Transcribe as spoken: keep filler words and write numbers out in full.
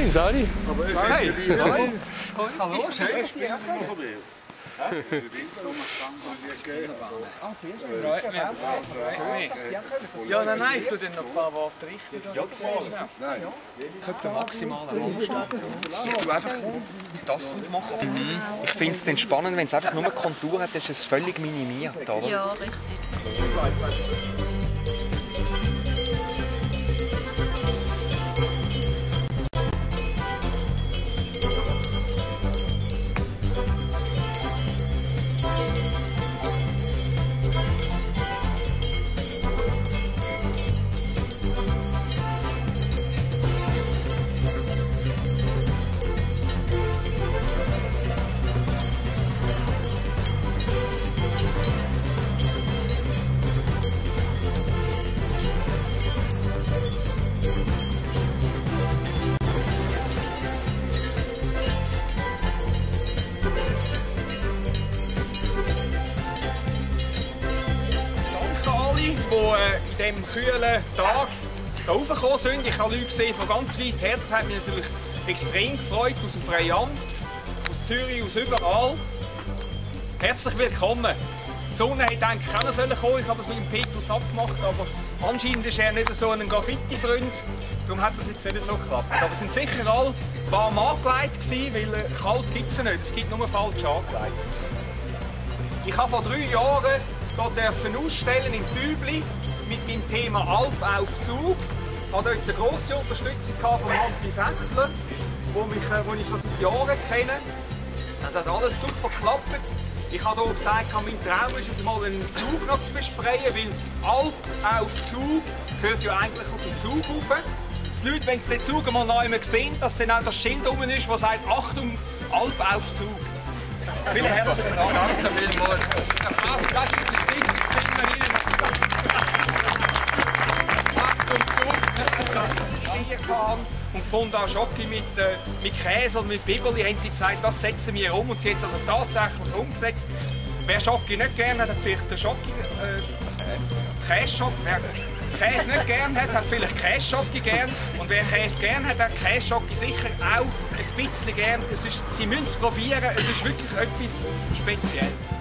Grüezi, Sali. Hey. Hi. Hallo, schön. Freut mich. Ja, nein, nein, tu dir noch ein paar Worte richten. Ja, das Nein. Ich habe den maximalen Abstand. Ich tue einfach das aufmachen. Mhm. Ich finde es dann spannend, wenn es einfach nur Kontur hat, ist es völlig minimiert, oder? Ja, richtig. Die in diesem kühlen Tag hier raufgekommen sind. Ich habe Leute gesehen von ganz weit her. Das hat mich natürlich extrem gefreut. Aus dem Freiamt, aus Zürich, aus überall. Herzlich willkommen. Die Sonne hätte eigentlich auch noch kommen sollen. Ich habe das mit dem Petrus abgemacht, aber anscheinend ist er nicht so ein Graffiti-Freund. Darum hat das jetzt nicht so geklappt. Aber es sind sicher alle warm angelegt gewesen, weil äh, kalt gibt es ja nicht. Es gibt nur falsch angelegt. Ich habe vor drei Jahren hier ausstellen in Bübli mit dem Thema Alpaufzug. Ich hatte dort eine grosse Unterstützung von Hanti Fessler, wo, mich, wo ich schon seit Jahren kenne. Es hat alles super geklappt. Ich habe hier gesagt, mein Traum ist es mal einen Zug noch zu besprayen, weil Alpaufzug gehört ja eigentlich auf den Zug rauf. Die Leute, wenn sie den Zug mal neu sehen, dass dann auch das Schild rum ist, das sagt «Achtung, Alpaufzug». Vielen herzlichen Dank. Danke vielmals. Der Pass, das ist das Gesicht, ich finde mir Ihnen. Achtung, Zug. Und gefunden auch Schocke mit, äh, mit Käse und mit Bibeli, haben sie gesagt, das setzen wir um. Und sie haben es also tatsächlich umgesetzt. Wer Schocke nicht gerne hat, hat vielleicht den Schocke, äh, Käseschocke. Wer Käse nicht gerne hat, hat vielleicht Käseschocke gern. Und wer Käse gerne hat, hat Käseschocke sicher auch ein bisschen gern. Es ist, sie müssen es probieren, es ist wirklich etwas Spezielles.